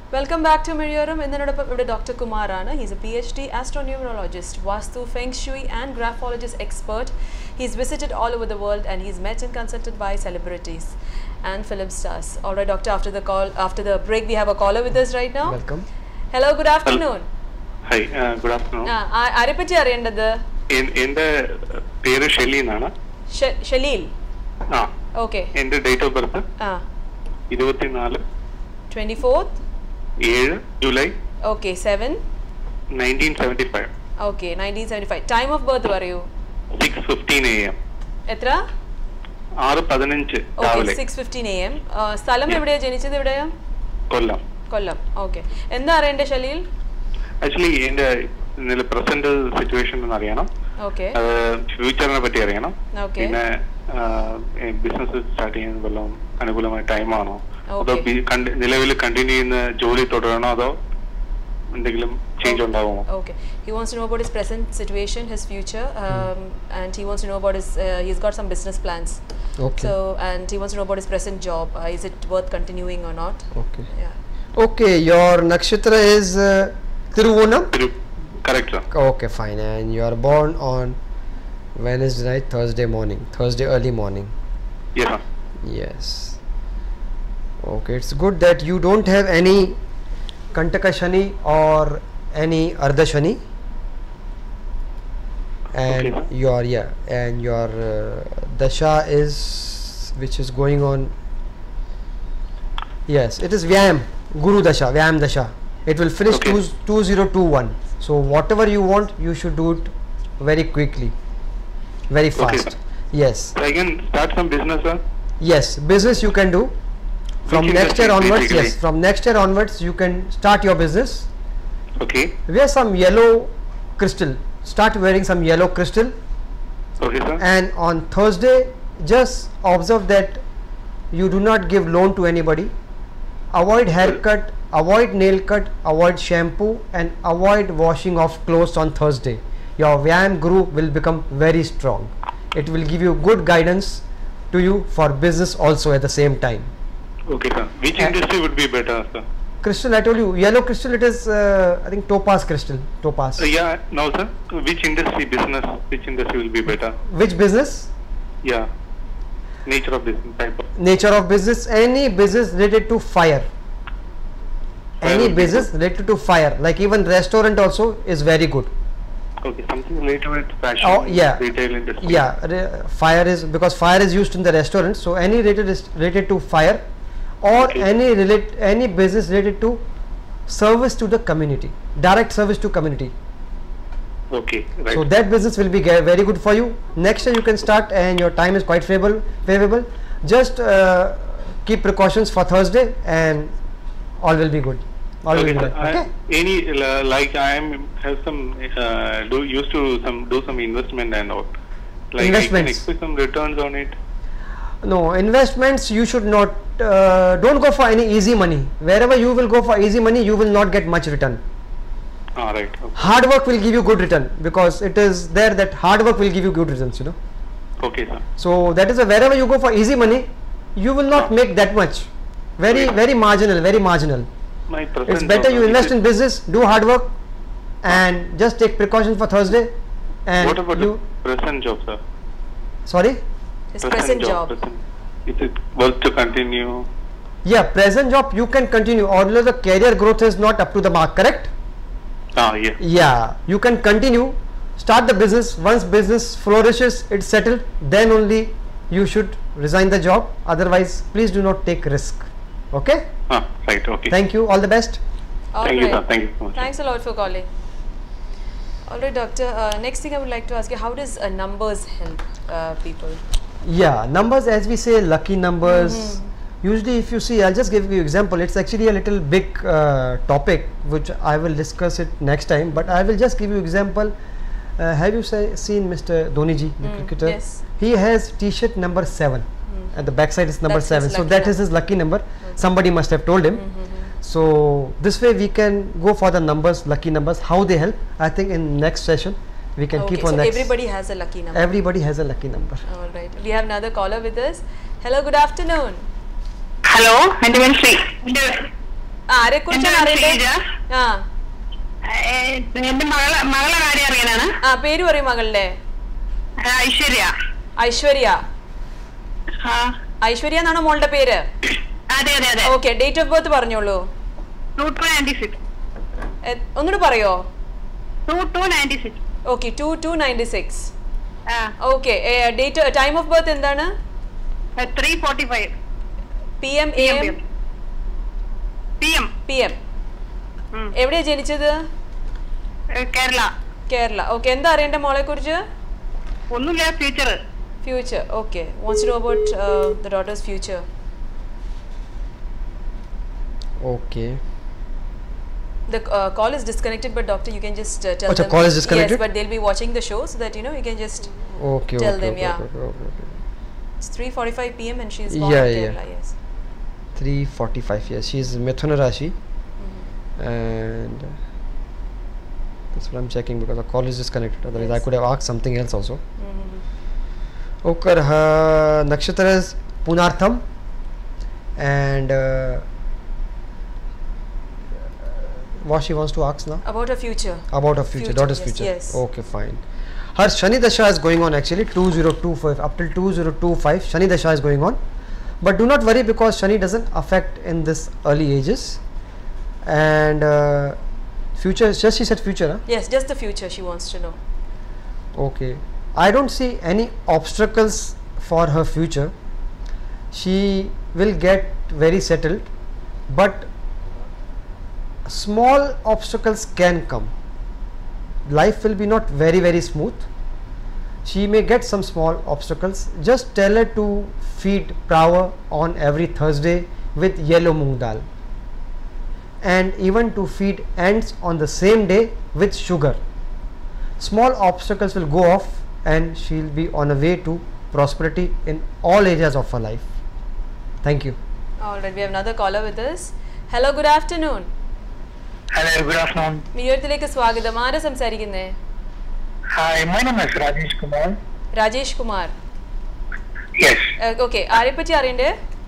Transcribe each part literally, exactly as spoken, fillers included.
Welcome back to Miriyoram. In the Doctor Kumar Rana. He's a PhD astronumerologist, Vastu, Feng Shui and graphologist expert. He's visited all over the world and he's met and consulted by celebrities and film stars. All right, doctor. After the call, after the break, we have a caller with us right now. Welcome. Hello. Good afternoon. Hi. Uh, good afternoon. Ah, are you ready? In in the peru Shelly nana. Shalil. Ah. Okay. In the date of birth. Ah. twenty-four. twenty-fourth. seven July. Okay. seven. nineteen seventy-five. Okay. nineteen seventy-five. Time of birth were you? six fifteen A M. Etra? six fifteen. Okay. six fifteen A M. Uh, Sthalam evadaya janichadu evadaya? Kollam. Kollam. Okay. Endha arayende Shalil? Actually, in the in the present situation ennu ariyanam. Okay. Uh, future ne patti ariyanam. Okay. Pinne uh, business start cheyan vellam anukulamaya time aano. Okay. Ado nilavil continue in jolly thodarano ado എന്തെങ്കിലും change ഉണ്ടാവുമോ? Okay. He wants to know about his present situation, his future, um, and he wants to know about his. Uh, he's got some business plans. Okay. So, and he wants to know about his present job. Uh, is it worth continuing or not? Okay. Yeah. Okay. Your nakshatra is uh, Tiruvonam. Thiru, correct sir. Okay, fine. And you are born on Wednesday night, Thursday morning, Thursday early morning. Yes sir. Yes. Okay, it's good that you don't have any Kantaka Shani or any Ardha Shani, and okay, your yeah, and your uh, dasha is which is going on. Yes, it is Vyam Guru Dasha, Vyam Dasha. It will finish okay. two zero two one. So whatever you want, you should do it very quickly, very fast. Okay, yes. So I can start some business sir. Yes, business you can do. From Which next year industry, onwards, basically? yes, from next year onwards you can start your business. Okay. Wear some yellow crystal. Start wearing some yellow crystal. Okay sir. And on Thursday, just observe that you do not give loan to anybody. Avoid haircut, avoid nail cut, avoid shampoo, and avoid washing of clothes on Thursday. Your Vyam Guru will become very strong. It will give you good guidance to you for business also at the same time. Okay sir. Which Uh, industry would be better sir? Crystal, I told you, yellow crystal, it is uh, I think topaz crystal, topaz. Uh, yeah, no sir. Which industry business, which industry will be better? Which business? Yeah. Nature of business type of. Nature of business, any business related to fire. Fire Any would be business good. related to fire, like even restaurant also is very good. Okay, something related with fashion, Oh, yeah. retail industry. Yeah, re- fire is, because fire is used in the restaurant, so any related is related to fire, or Okay. any relate any business related to service to the community, direct service to community. Okay, right. So that business will be ge- very good for you. Next year you can start, and your time is quite favorable. Favorable. Just uh, keep precautions for Thursday, and all will be good. All okay, will be sir. good. I- Okay. Any uh, like I am have some uh, do used to some do some investment and all. Like I can Investments. expect some returns on it. No, investments you should not. Uh, don't go for any easy money. Wherever you will go for easy money, you will not get much return. Ah, right. Okay, Hard work will give you good return, because it is there that hard work will give you good returns. You know. okay sir. So that is a, wherever you go for easy money, you will not Ah. make that much. Very Okay. very marginal. Very marginal. My present It's better job, you which invest is- in business, do hard work, and just take precautions for Thursday. And What about you? the present job, sir? Sorry. His present job. Present. Is it worth to continue? Yeah, present job you can continue, although the career growth is not up to the mark. Correct? Ah, yeah. Yeah, you can continue. Start the business. Once business flourishes, it's settled. Then only you should resign the job. Otherwise, please do not take risk. Okay? Ah, right. Okay. Thank you. All the best. All Thank you, right. sir. Thank you so much. Thanks a lot for calling. All right, doctor. Uh, next thing I would like to ask you, how does uh, numbers help uh, people? Yeah, numbers, as we say, lucky numbers. Mhm. Usually, if you see, I'll just give you example. It's actually a little big uh, topic, which I will discuss it next time. But I will just give you example. Uh, have you say, seen Mister Dhoniji, the Mm, cricketer? yes. He has T-shirt number seven. Mm. At the back side is number That's his seven. So lucky that is number. his lucky number. Okay. Somebody must have told him. Mm-hmm. So this way we can go for the numbers, lucky numbers, how they help. I think in next session we can Okay, keep on so next. everybody has a lucky number. Everybody has a lucky number. All right. We have another caller with us. Hello, good afternoon. Hello, എൻ്റെ പേര് ശ്രീ. എൻ്റെ ആരെ കുറിച്ചാണ് അറിയണ്ടേ? ആ എന്റെ മകളെ മകളെ കാര്യം അറിയാനാണ്. ആ പേര് പറയും മകളുടെ. ഐശ്വര്യ. ഐശ്വര്യ. ഐശ്വര്യ എന്നാണോ മോളുടെ പേര്? അതെ അതെ അതെ. ഓക്കെ, ഡേറ്റ് ഓഫ് ബർത്ത് പറഞ്ഞോളൂ. ഒന്നുകൂടി പറയോ? Okay, two two ninety six. Okay, date time of birth എന്താണ്? Three forty five P M A M P M P M. എവിടെയാ ജനിച്ചത്? കേരള. കേരള. ഓക്കെ, എന്താ അറിയണ്ടേ മോളെ കുറിച്ച്? ഒന്നുമില്ല, future. Future, okay. Wants to know about uh, the daughter's future. Okay. The uh, call is disconnected, but doctor, you can just uh, tell oh, them. The call is disconnected? Yes, but they'll be watching the show, so that you know you can just okay, tell okay, them. okay, Yeah. Okay, okay, okay, okay. It's three forty-five p m and she's born yeah, in Kerala. Yeah. Yes. three forty-five. Yes, she's Mithuna Rashi, mm-hmm. and uh, that's what I'm checking because the call is disconnected. Otherwise, yes. I could have asked something else also. Mm-hmm. Okay, her nakshatra is Punartham, and uh, what she wants to ask now? About her future. About her future, future daughter's yes, future. Yes. Okay, fine. Her Shani Dasha is going on actually two thousand twenty-five up till two thousand twenty-five. Shani Dasha is going on, but do not worry because Shani doesn't affect in this early ages, and uh, future. Just she said future. Huh? Yes, just the future she wants to know. Okay. I don't see any obstacles for her future. She will get very settled, but small obstacles can come. Life will be not very very smooth. She may get some small obstacles. Just tell her to feed prawa on every Thursday with yellow moong dal, and even to feed ants on the same day with sugar. Small obstacles will go off and she'll be on a way to prosperity in all areas of her life. Thank you. All right, we have another caller with us. Hello, good afternoon. Hello, good afternoon. Miyurthilekku swagatham. Aara samsarikkunne? Hi, my name is Rajesh Kumar. Rajesh Kumar. Yes. Uh, okay, aare patti ariyande?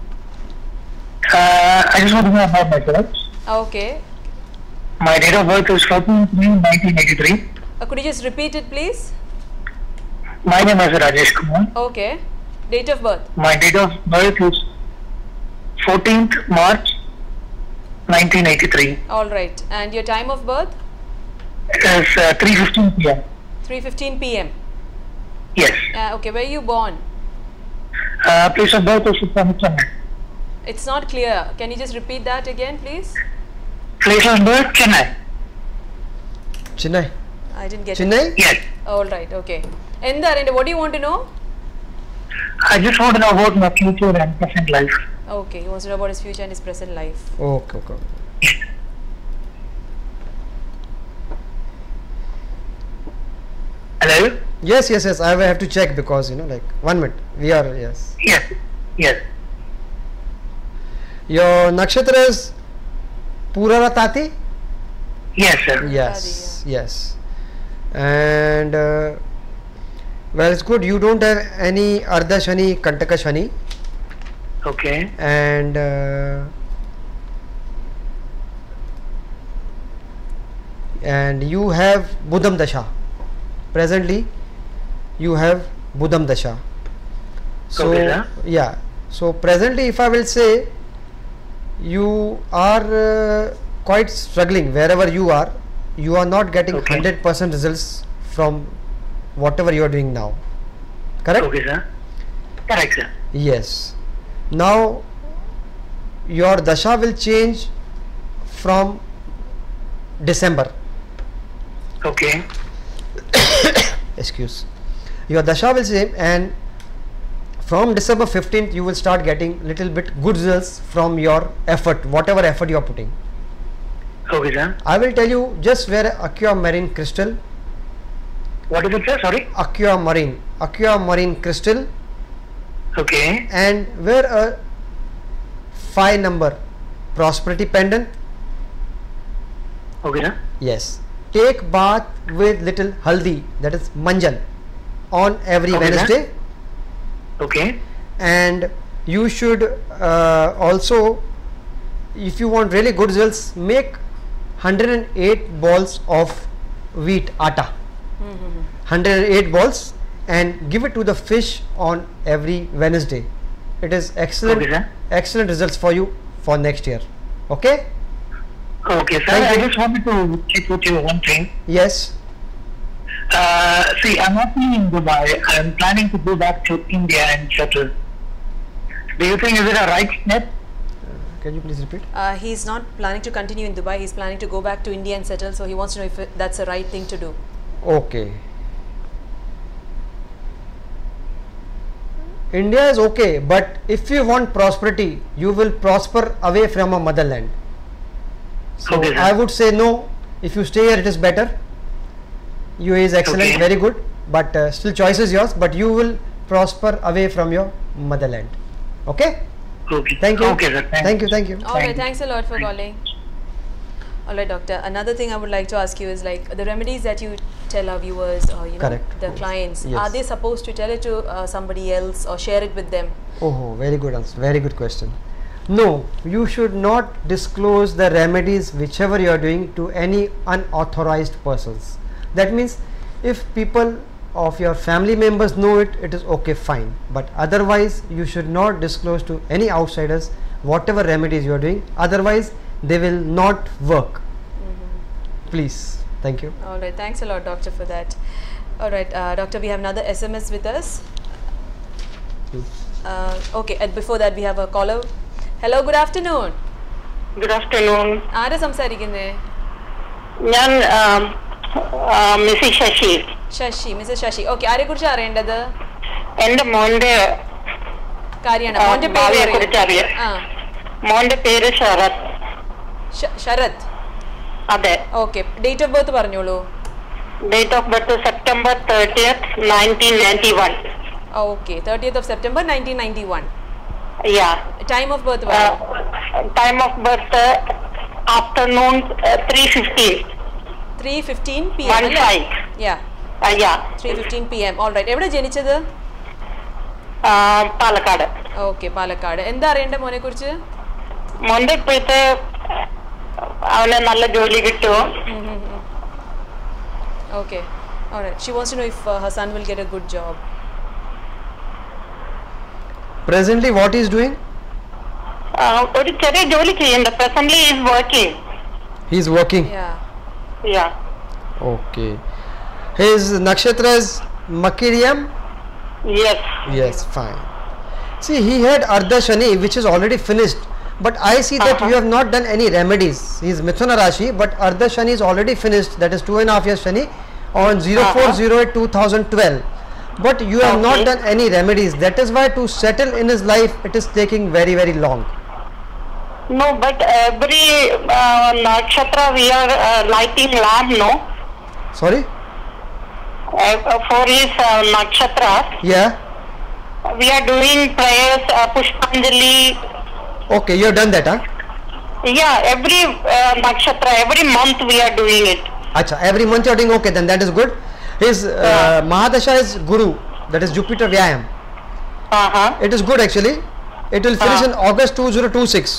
Uh, I just want to know about myself. Okay. My date of birth is fourteen May nineteen eighty-three. Uh, could you just repeat it, please? My name is Rajesh Kumar. Okay. Date of birth? My date of birth is fourteenth March nineteen eighty-three. All right. And your time of birth? It's uh, three fifteen p m three fifteen p m Yes. Uh, okay. Where are you born? Uh, place of birth is from Chennai. It's not clear. Can you just repeat that again, please? Place of birth, Chennai. Chennai. I didn't get Chennai? it. Yes. All right. Okay. And what do you want to know? I just want to know about my future and present life. Okay. He wants to know about his future and his present life. Okay. Okay. Hello? Yes, yes, yes. I will have to check because you know, like one minute. We are yes. Yes. Yes. Your nakshatra is Puraratati? Yes, sir. Yes. Yes. And uh, well, it's good. You don't have any Ardha Shani, Kantaka Shani. Okay. And uh, and you have Budham Dasha. Presently, you have Budham Dasha. So okay, yeah. So presently, if I will say, you are uh, quite struggling wherever you are. You are not getting okay. one hundred percent results from whatever you are doing now. Correct? Okay, sir. Correct, sir. Yes. Now your dasha will change from December. Okay. Excuse. Your dasha will change, and from December fifteenth you will start getting little bit good results from your effort, whatever effort you are putting. Okay, sir. I will tell you, just wear aquamarine crystal. What is it, sir? Sorry? Aquamarine. Aquamarine crystal. Okay. And wear a five number prosperity pendant. Okay, sir. Yes. Take bath with little haldi, that is manjan, on every okay, Wednesday. Sir. Okay. And you should uh, also if you want really good results, make one hundred eight balls of wheat atta, Mm-hmm. one hundred eight balls, and give it to the fish on every Wednesday. It is excellent, Okay, sir. excellent results for you for next year. Okay? Okay, sir. Thank I you. just wanted to check with you one thing. Yes. Uh, see, I'm not in Dubai. I'm planning to go back to India and settle. Do you think is it a right step? Can you please repeat? Uh, he's not planning to continue in Dubai. He's planning to go back to India and settle. So he wants to know if it, that's the right thing to do. Okay. India is okay, but if you want prosperity, you will prosper away from a motherland. So Okay, sir. I would say no. If you stay here, it is better. U A E is excellent, Okay. very good, but uh, still choice is yours. But you will prosper away from your motherland. Okay? Okay. Thank you. Okay, sir. Thank you. Thank you. All right, thanks a lot for calling. All right, doctor. Another thing I would like to ask you is like the remedies that you tell our viewers or you know Correct. the clients. Yes. Are they supposed to tell it to uh, somebody else or share it with them? Oh, very good answer. Very good question. No, you should not disclose the remedies whichever you are doing to any unauthorized persons. That means if people of your family members know it, it is okay, fine. But otherwise, you should not disclose to any outsiders whatever remedies you are doing. Otherwise, they will not work. Please. Thank you. All right, thanks a lot, doctor, for that. All right, uh, doctor, we have another S M S with us. Uh, okay, and before that, we have a caller. Hello, good afternoon. Good afternoon. ആരാ സംസാരിക്കുന്നേ? ഞാൻ Mrs Shashi. Shashi, Mrs Shashi. Okay, ആരെ കുറിച്ച് അറിയേണ്ടത്? എന്റെ മോന്റെ കാര്യമാണ്. ആ, മോന്റെ പേര് ഭാവിയെ പറയൂ. കുറിച്ച് അറിയാം. ആ, മോന്റെ പേര് ശരത്. ശ- ശരത്. അതെ. ഓക്കെ, ഡേറ്റ് ഓഫ് ബർത്ത് പറഞ്ഞോളൂ. Date of birth September thirtieth nineteen ninety one. Okay, thirtieth of September nineteen ninety one. Yeah. Time of birth പറയൂ. Time of birth afternoon three fifteen. Three fifteen P M One അല്ലേ? five. Yeah, yeah. Three fifteen P M. All right. എവിടെ ജനിച്ചത്? Palakkad. Okay, Palakkad. എന്താ അറിയണ്ടേ മോനെ കുറിച്ച്? മോന്റെ ഇപ്പോഴത്തെ അവന് നല്ല ജോലി കിട്ടുമോ? Okay, all right. She wants to know if uh, her son will get a good job. Presently, what he is doing? ആ, ഒരു ചെറിയ ജോലി ചെയ്യുന്നുണ്ട്. Presently is working. He is working. Yeah. Yeah. Okay. His nakshatra is Makiriyam. Yes. Yes, fine. See, he had Ardha Shani, which is already finished. But I see that Uh-huh. you have not done any remedies. He is Mithuna Rashi, but Ardha Shani is already finished. That is two and a half years Shani on zero four zero eight two thousand twelve. But you have not Okay. done any remedies. That is why to settle in his life, it is taking very, very long. No, but every uh, nakshatra we are uh, lighting lamp, no? Sorry? Uh, for his uh, nakshatra, Yeah. we are doing prayers, uh, Pushpanjali. Okay, you have done that, huh? Yeah, every uh, nakshatra, every month we are doing it. Acha, every month you are doing, okay, then that is good. His uh, Yeah. Mahadasha is Guru, that is Jupiter Vyayam. Uh-huh. It is good actually. It will finish Ah. in August two thousand twenty-six.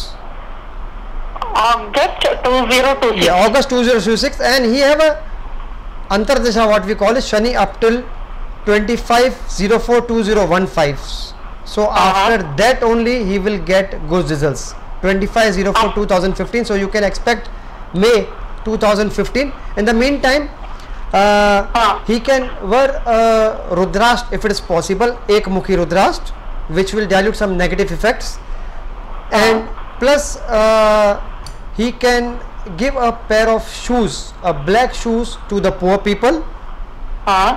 August two thousand twenty-six. Yeah, August two thousand twenty-six, and he have a Antardasha, what we call it, Shani up till twenty-five oh four twenty fifteen. So Uh-huh. after that only he will get good results. twenty-five oh four twenty fifteen. So you can expect May two thousand fifteen. In the meantime, uh, Ah. he can wear uh, Rudrast if it is possible, Ekmukhi Rudrast, which will dilute some negative effects, and plus uh, he can give a pair of shoes, a black shoes to the poor people, Uh,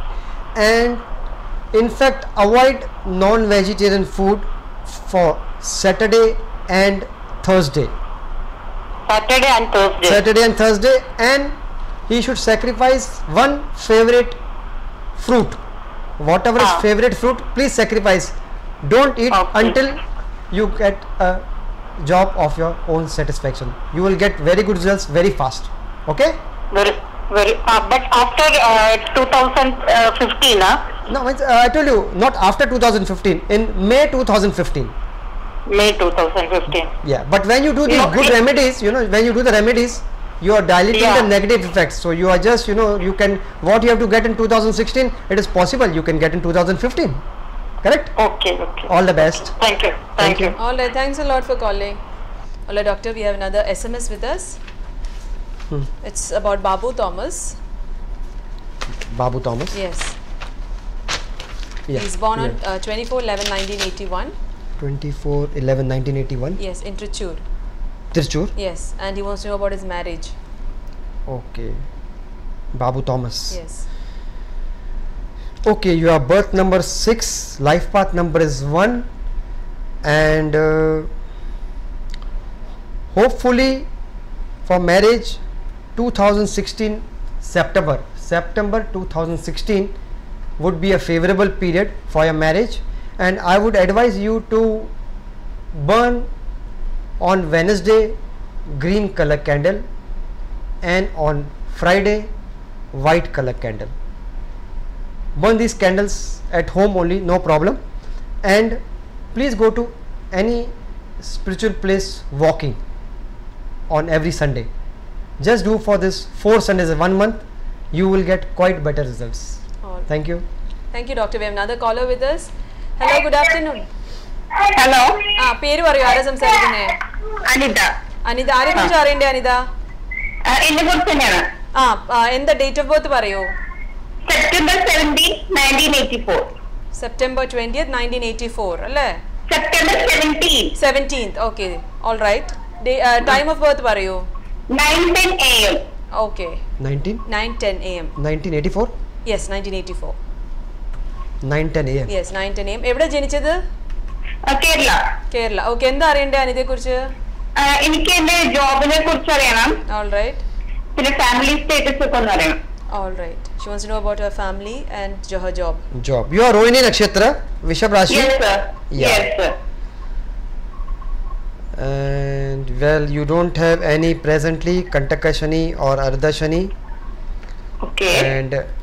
and in fact avoid non-vegetarian food for Saturday and Thursday. Saturday and Thursday. Saturday and Thursday, and he should sacrifice one favorite fruit, whatever is Ah. favorite fruit, please sacrifice. Don't eat Okay. until you get a job of your own satisfaction. You will get very good results very fast. Okay? Very, very. Uh, but after uh, two thousand fifteen, huh? No, it's, uh, I told you, not after two thousand fifteen, in May two thousand fifteen. May two thousand fifteen. Yeah, but when you do these No, good it- remedies, you know, when you do the remedies, you are diluting Yeah. the negative effects. So you are just, you know, you can, what you have to get in two thousand sixteen, it is possible you can get in two thousand fifteen. Correct? Okay, okay. All the best. Thank you. Thank, you. you. All right, thanks a lot for calling. All right, doctor, we have another S M S with us. Hmm. It's about Babu Thomas. Babu Thomas. Yes. Yeah. He's born on yeah. uh, twenty-four eleven nineteen eighty-one. twenty-four eleven nineteen eighty-one. Yes, in Trichur. Tirchur. Yes, and he wants to know about his marriage. Okay. Babu Thomas. Yes. Okay, your birth number six, life path number is one, and uh, hopefully for marriage two thousand sixteen September September two thousand sixteen would be a favorable period for your marriage, and I would advise you to burn on Wednesday green color candle and on Friday white color candle. Burn these candles at home only, no problem, and please go to any spiritual place walking on every Sunday. Just do for this four Sundays in one month, you will get quite better results. All right. Thank you. Thank you, doctor. We have another caller with us. Hello, good afternoon. Hello. ആ പേര് പറയൂ, ആരാ സംസാരിക്കുന്നേ? അനിത. അനിത, ആരെ കുറിച്ച് അറിയണ്ടേ അനിത? എന്നെ കുറിച്ച് തന്നെയാണ്. ആ ആ, എന്താ ഡേറ്റ് ഓഫ് ബർത്ത് പറയൂ? September seventeen nineteen eighty four. September twentieth nineteen eighty-four അല്ലേ? September seventeen. seventeenth. Okay. All right. Time of birth പറയൂ? nine ten a m. Okay. nineteen nine ten a m. nineteen eighty-four. Yes, nineteen eighty-four. nine ten a m. Yes, nine ten a m. എവിടെ ജനിച്ചത്? Kerala. Kerala. Okay, എന്താ അറിയണ്ടേ അനിതയെ കുറിച്ച്? എനിക്ക് എന്റെ ജോബിനെ കുറിച്ച് അറിയണം. All right. പിന്നെ ഫാമിലി സ്റ്റേറ്റസ് ഒക്കെ ഒന്ന് അറിയണം. All right. She wants to know about her family and jo- her job. Job. You are Rohini Nakshatra, Vishab Rashi. Yes sir. Yeah. Yes sir. And well, you don't have any presently Kantaka Shani or Ardha Shani. Okay. And uh,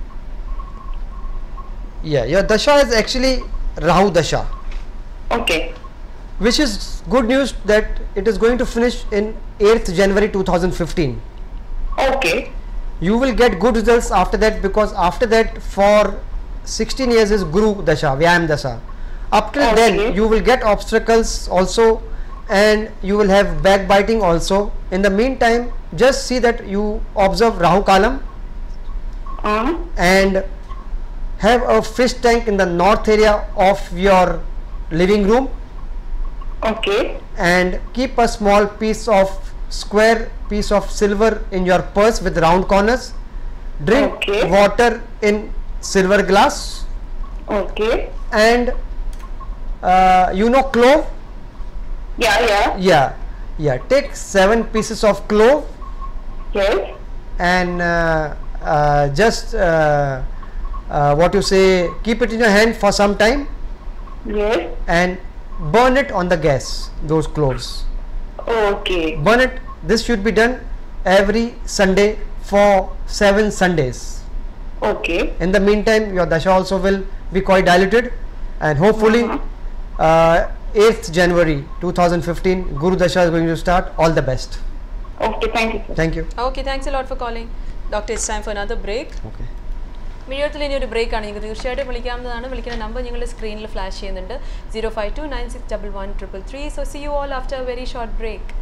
yeah, your Dasha is actually Rahu Dasha, Okay. which is good news that it is going to finish in eighth January two thousand fifteen. Okay. You will get good results after that, because after that for sixteen years is Guru Dasha, Vyayam Dasha. Up till then Okay. you will get obstacles also, and you will have backbiting also. In the meantime, just see that you observe Rahu Kalam Uh, and have a fish tank in the north area of your living room, okay. and keep a small piece of square piece of silver in your purse with round corners. Drink Okay. water in silver glass, Okay. and uh, you know clove. Yeah, yeah. Yeah, yeah, take seven pieces of clove Yes. and uh, uh, just uh, uh, what you say, keep it in your hand for some time Yes. and burn it on the gas, those cloves. Okay. Burn it. This should be done every Sunday for seven Sundays. Okay. In the meantime, your dasha also will be quite diluted, and hopefully uh, eighth January two thousand fifteen Guru Dasha is going to start. All the best. Okay. Thank you, sir. Thank you. Okay, thanks a lot for calling. Doctor, it's time for another break. Okay. മീഡിയത്തിൽ ഇനി ഒരു break ആണ്. നിങ്ങൾക്ക് തീർച്ചയായിട്ടും വിളിക്കാവുന്നതാണ്. വിളിക്കുന്ന number നിങ്ങളുടെ സ്ക്രീനിൽ ഫ്ലാഷ് ചെയ്യുന്നുണ്ട്. Zero five two nine six double one triple three. So see you all after a very short break.